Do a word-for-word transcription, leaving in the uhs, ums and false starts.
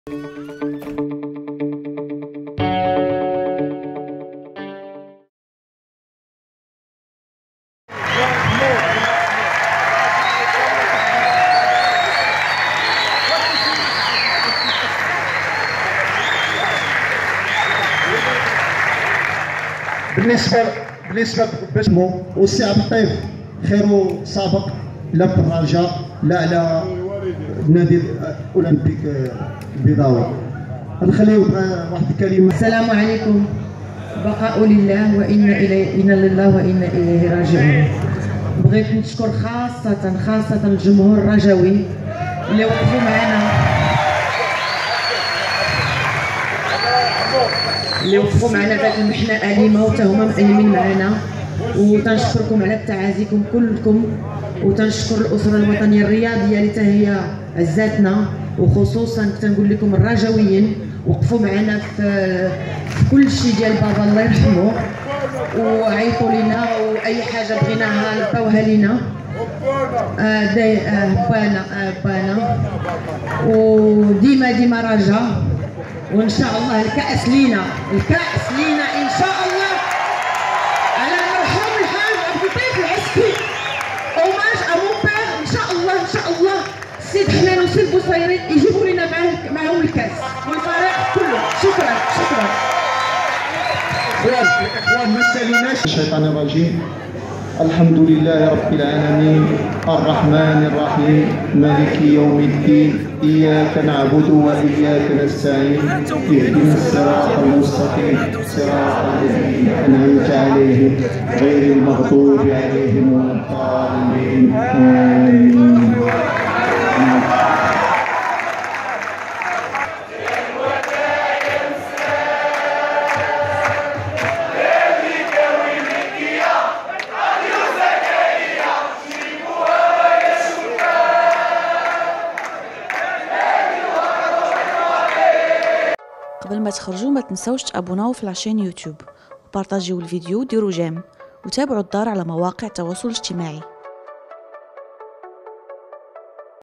بالنسبه بالنسبه باش مو والسي عبد اللطيف خير سابق لا بالرجاء لا على النادي الاولمبيك البيضاوي. نخليو واحد الكلمه. السلام عليكم. بقاء لله وانا اليه انا لله وانا اليه راجعون. بغيت نشكر خاصه خاصه الجمهور الرجوي اللي وقفوا معنا اللي وقفوا معنا في هذه المحنه اليمه وتا هما مألمين معنا، وتنشكركم على تعازيكم كلكم، وتنشكر الاسره الوطنيه الرياضيه اللي حتى هي عزاتنا، وخصوصا كنقول لكم الرجويين وقفوا معنا في, في كل شيء ديال بابا الله يرحمه، وعيطوا لنا واي حاجه بغيناها لقاوها لينا. آه داي آه بانا آه بانا وديما ديما رجاء، وان شاء الله الكاس لينا الكاس لينا ان شاء الله على المرحوم الحاج عبد اللطيف العسكري. اوماج ا مون بير ان شاء الله ان شاء الله السيد حنان والسيد بوصيري يجيبوا لنا معاهم الكاس والفريق كله. شكرا شكرا. اخوان الاخوان ما ساليناش الشيطان الرجيم. الحمد لله رب العالمين الرحمن الرحيم مالك يوم الدين إياك نعبد وإياك نستعين اهدنا الصراط المستقيم صراط الذين أنعمت عليهم غير المغضوب عليهم ولا الضالين آمين. قبل ما تخرجوا ما تنسوش تابوناو في لاشين يوتيوب وبارطاجيو الفيديو وديروا جيم وتابعوا الدار على مواقع التواصل الاجتماعي.